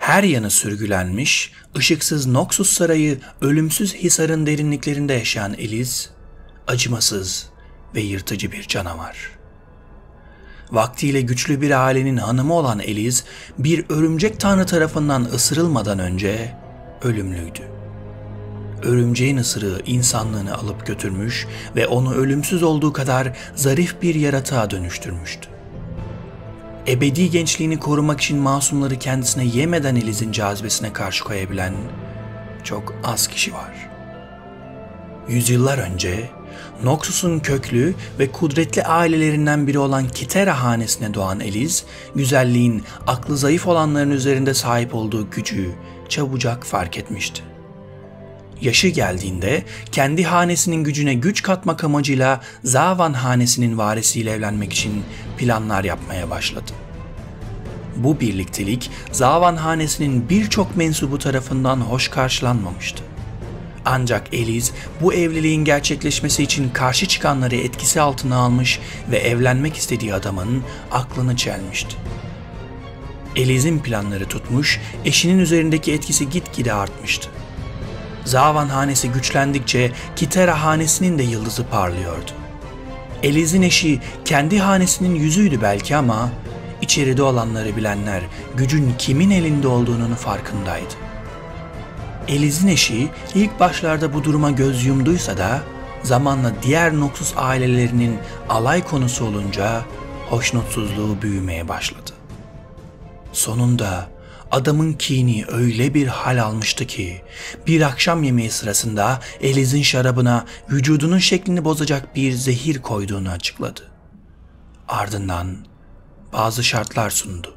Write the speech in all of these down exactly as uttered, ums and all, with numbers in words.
Her yanı sürgülenmiş, ışıksız Noxus sarayı ölümsüz Hisar'ın derinliklerinde yaşayan Eliz, acımasız ve yırtıcı bir canavar. Vaktiyle güçlü bir ailenin hanımı olan Eliz, bir örümcek tanrı tarafından ısırılmadan önce ölümlüydü. Örümceğin ısırığı insanlığını alıp götürmüş ve onu ölümsüz olduğu kadar zarif bir yaratığa dönüştürmüştü. Ebedi gençliğini korumak için masumları kendisine yemeden Eliz'in cazibesine karşı koyabilen çok az kişi var. Yüzyıllar önce Noxus'un köklü ve kudretli ailelerinden biri olan Kitera hanesine doğan Eliz, güzelliğin aklı zayıf olanların üzerinde sahip olduğu gücü çabucak fark etmişti. Yaşı geldiğinde kendi hanesinin gücüne güç katmak amacıyla Zavan hanesinin varisiyle evlenmek için planlar yapmaya başladı. Bu birliktelik Zavan hanesinin birçok mensubu tarafından hoş karşılanmamıştı. Ancak Eliz bu evliliğin gerçekleşmesi için karşı çıkanları etkisi altına almış ve evlenmek istediği adamın aklını çelmişti. Eliz'in planları tutmuş, eşinin üzerindeki etkisi gitgide artmıştı. Zavan hanesi güçlendikçe Kitera hanesinin de yıldızı parlıyordu. Eliz'in eşi kendi hanesinin yüzüydü belki ama içeride olanları bilenler gücün kimin elinde olduğunun farkındaydı. Eliz'in eşi ilk başlarda bu duruma göz yumduysa da zamanla diğer Noxus ailelerinin alay konusu olunca hoşnutsuzluğu büyümeye başladı. Sonunda adamın kini öyle bir hal almıştı ki bir akşam yemeği sırasında Eliz'in şarabına vücudunun şeklini bozacak bir zehir koyduğunu açıkladı. Ardından bazı şartlar sundu.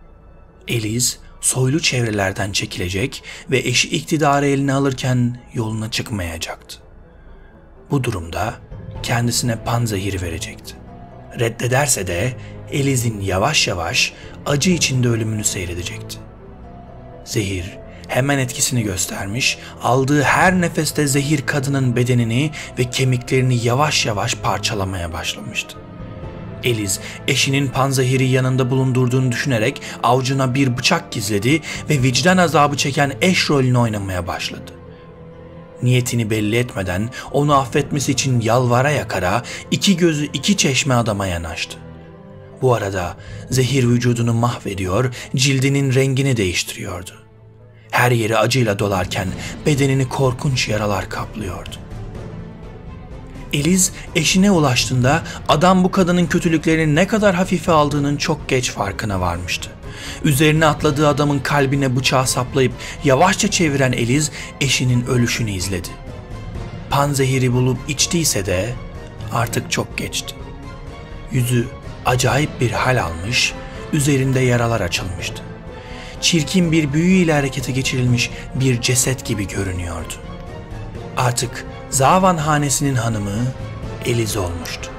Eliz soylu çevrelerden çekilecek ve eşi iktidarı eline alırken yoluna çıkmayacaktı. Bu durumda kendisine panzehiri verecekti. Reddederse de Eliz'in yavaş yavaş acı içinde ölümünü seyredecekti. Zehir hemen etkisini göstermiş, aldığı her nefeste zehir kadının bedenini ve kemiklerini yavaş yavaş parçalamaya başlamıştı. Eliz eşinin panzehiri yanında bulundurduğunu düşünerek avucuna bir bıçak gizledi ve vicdan azabı çeken eş rolünü oynamaya başladı. Niyetini belli etmeden onu affetmesi için yalvara yakara iki gözü iki çeşme adama yanaştı. Bu arada zehir vücudunu mahvediyor, cildinin rengini değiştiriyordu. Her yeri acıyla dolarken bedenini korkunç yaralar kaplıyordu. Eliz eşine ulaştığında adam bu kadının kötülüklerini ne kadar hafife aldığının çok geç farkına varmıştı. Üzerine atladığı adamın kalbine bıçağı saplayıp yavaşça çeviren Eliz eşinin ölüşünü izledi. Panzehiri bulup içtiyse de artık çok geçti. Yüzü acayip bir hal almış, üzerinde yaralar açılmıştı. Çirkin bir büyüyle harekete geçirilmiş bir ceset gibi görünüyordu. Artık Zavan hanesinin hanımı Eliz olmuştu.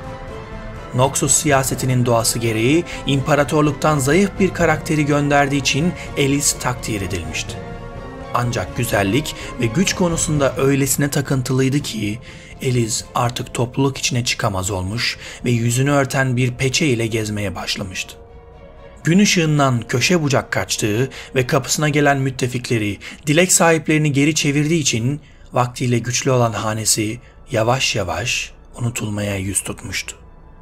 Noxus siyasetinin doğası gereği imparatorluktan zayıf bir karakteri gönderdiği için Eliz takdir edilmişti. Ancak güzellik ve güç konusunda öylesine takıntılıydı ki Eliz artık topluluk içine çıkamaz olmuş ve yüzünü örten bir peçe ile gezmeye başlamıştı. Gün ışığından köşe bucak kaçtığı ve kapısına gelen müttefikleri, dilek sahiplerini geri çevirdiği için vaktiyle güçlü olan hanesi yavaş yavaş unutulmaya yüz tutmuştu.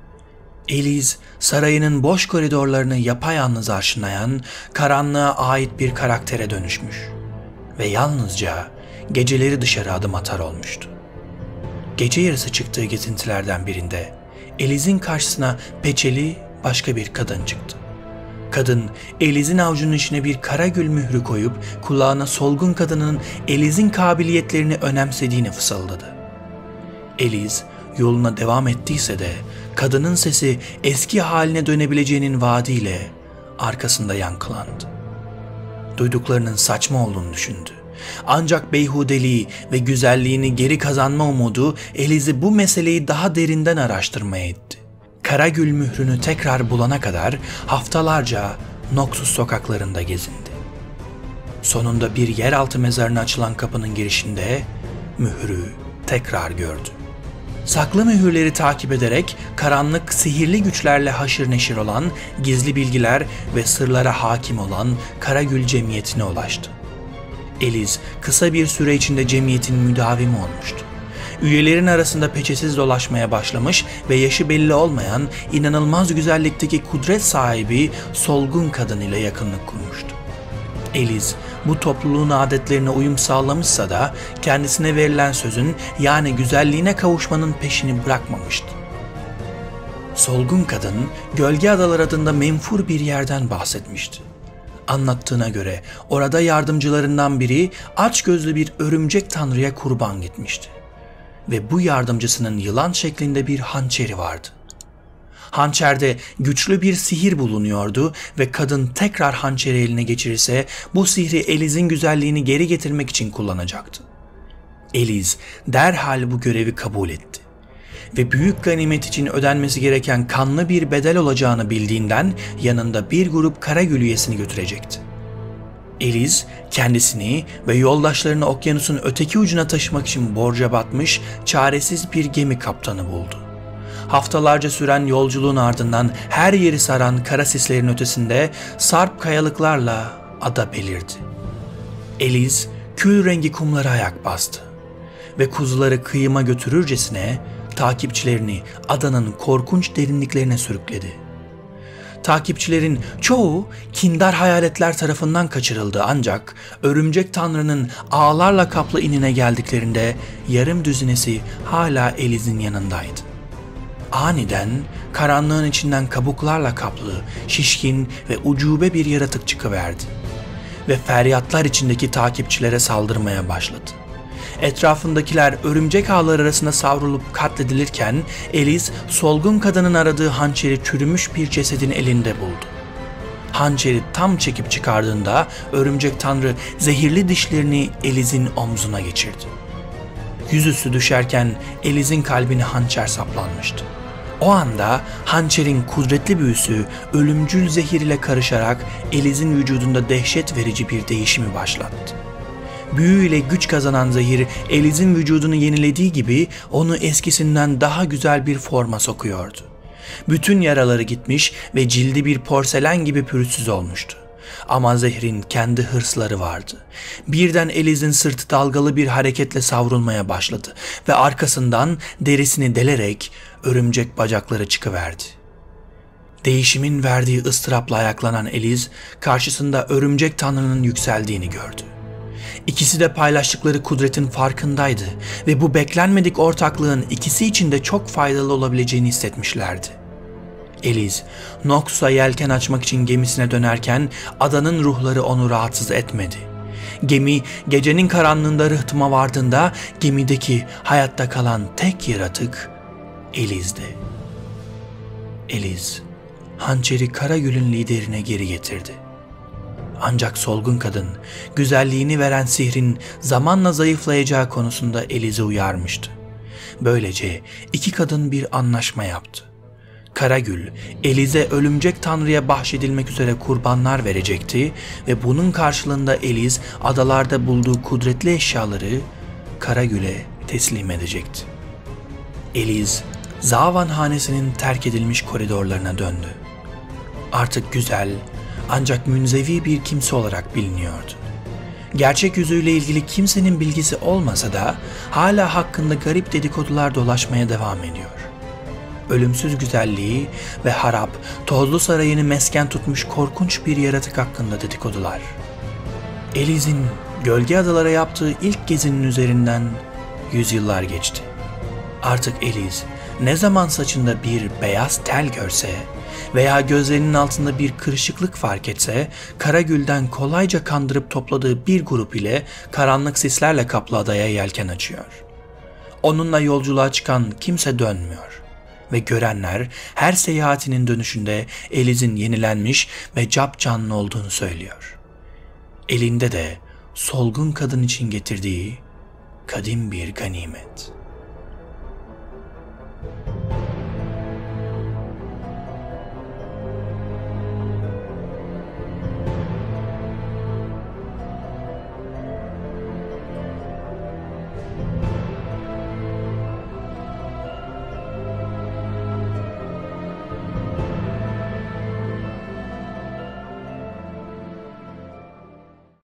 Eliz, sarayının boş koridorlarını yapayalnız arşınlayan, karanlığa ait bir karaktere dönüşmüş ve yalnızca geceleri dışarı adım atar olmuştu. Gece yarısı çıktığı gezintilerden birinde Eliz'in karşısına peçeli başka bir kadın çıktı. Kadın, Eliz'in avucunun içine bir kara gül mührü koyup kulağına solgun kadının Eliz'in kabiliyetlerini önemsediğini fısıldadı. Eliz yoluna devam ettiyse de kadının sesi eski haline dönebileceğinin vaadiyle arkasında yankılandı. Duyduklarının saçma olduğunu düşündü. Ancak beyhudeliği ve güzelliğini geri kazanma umudu Eliz'i bu meseleyi daha derinden araştırmaya itti. Karagül mührünü tekrar bulana kadar haftalarca Noxus sokaklarında gezindi. Sonunda bir yeraltı mezarına açılan kapının girişinde mührü tekrar gördü. Saklı mühürleri takip ederek karanlık sihirli güçlerle haşır neşir olan, gizli bilgiler ve sırlara hakim olan Karagül Cemiyeti'ne ulaştı. Eliz kısa bir süre içinde cemiyetin müdavimi olmuştu. Üyelerin arasında peçesiz dolaşmaya başlamış ve yaşı belli olmayan inanılmaz güzellikteki kudret sahibi solgun kadın ile yakınlık kurmuştu. Eliz bu topluluğun adetlerine uyum sağlamışsa da kendisine verilen sözün, yani güzelliğine kavuşmanın peşini bırakmamıştı. Solgun kadın Gölge Adalar adında menfur bir yerden bahsetmişti. Anlattığına göre orada yardımcılarından biri açgözlü bir örümcek tanrıya kurban gitmişti. Ve bu yardımcısının yılan şeklinde bir hançeri vardı. Hançerde güçlü bir sihir bulunuyordu ve kadın tekrar hançeri eline geçirirse bu sihri Eliz'in güzelliğini geri getirmek için kullanacaktı. Eliz derhal bu görevi kabul etti. Ve büyük ganimet için ödenmesi gereken kanlı bir bedel olacağını bildiğinden yanında bir grup Karagül üyesini götürecekti. Eliz kendisini ve yoldaşlarını okyanusun öteki ucuna taşımak için borca batmış çaresiz bir gemi kaptanı buldu. Haftalarca süren yolculuğun ardından her yeri saran kara sislerin ötesinde sarp kayalıklarla ada belirdi. Eliz kül rengi kumlara ayak bastı ve kuzuları kıyıma götürürcesine takipçilerini adanın korkunç derinliklerine sürükledi. Takipçilerin çoğu kindar hayaletler tarafından kaçırıldı, ancak örümcek tanrının ağlarla kaplı inine geldiklerinde yarım düzinesi hala Eliz'in yanındaydı. Aniden karanlığın içinden kabuklarla kaplı, şişkin ve ucube bir yaratık çıkıverdi ve feryatlar içindeki takipçilere saldırmaya başladı. Etrafındakiler örümcek ağları arasında savrulup katledilirken Eliz solgun kadının aradığı hançeri çürümüş bir cesedin elinde buldu. Hançeri tam çekip çıkardığında örümcek tanrı zehirli dişlerini Eliz'in omzuna geçirdi. Yüzüstü düşerken Eliz'in kalbine hançer saplanmıştı. O anda hançerin kudretli büyüsü ölümcül zehir ile karışarak Eliz'in vücudunda dehşet verici bir değişimi başlattı. Büyüyle güç kazanan zehir Eliz'in vücudunu yenilediği gibi onu eskisinden daha güzel bir forma sokuyordu. Bütün yaraları gitmiş ve cildi bir porselen gibi pürüzsüz olmuştu. Ama zehrin kendi hırsları vardı. Birden Eliz'in sırtı dalgalı bir hareketle savrulmaya başladı ve arkasından derisini delerek örümcek bacakları çıkıverdi. Değişimin verdiği ıstırapla ayaklanan Eliz karşısında örümcek tanrının yükseldiğini gördü. İkisi de paylaştıkları kudretin farkındaydı ve bu beklenmedik ortaklığın ikisi için de çok faydalı olabileceğini hissetmişlerdi. Eliz, Noxus'a yelken açmak için gemisine dönerken adanın ruhları onu rahatsız etmedi. Gemi gecenin karanlığında rıhtıma vardığında gemideki hayatta kalan tek yaratık Eliz'di. Eliz, hançeri Karagül'ün liderine geri getirdi. Ancak solgun kadın, güzelliğini veren sihrin zamanla zayıflayacağı konusunda Eliz'i uyarmıştı. Böylece iki kadın bir anlaşma yaptı. Karagül, Eliz'e örümcek tanrıya bahşedilmek üzere kurbanlar verecekti ve bunun karşılığında Eliz, adalarda bulduğu kudretli eşyaları Karagül'e teslim edecekti. Eliz, Zavan hanesinin terk edilmiş koridorlarına döndü. Artık güzel, ancak münzevi bir kimse olarak biliniyordu. Gerçek yüzüyle ilgili kimsenin bilgisi olmasa da hala hakkında garip dedikodular dolaşmaya devam ediyor. Ölümsüz güzelliği ve harap, tozlu sarayını mesken tutmuş korkunç bir yaratık hakkında dedikodular. Eliz'in Gölge Adalara yaptığı ilk gezinin üzerinden yüzyıllar geçti. Artık Eliz ne zaman saçında bir beyaz tel görse veya gözlerinin altında bir kırışıklık fark etse, Karagül'den kolayca kandırıp topladığı bir grup ile karanlık sislerle kaplı adaya yelken açıyor. Onunla yolculuğa çıkan kimse dönmüyor ve görenler her seyahatinin dönüşünde Eliz'in yenilenmiş ve capcanlı olduğunu söylüyor. Elinde de solgun kadın için getirdiği kadim bir ganimet.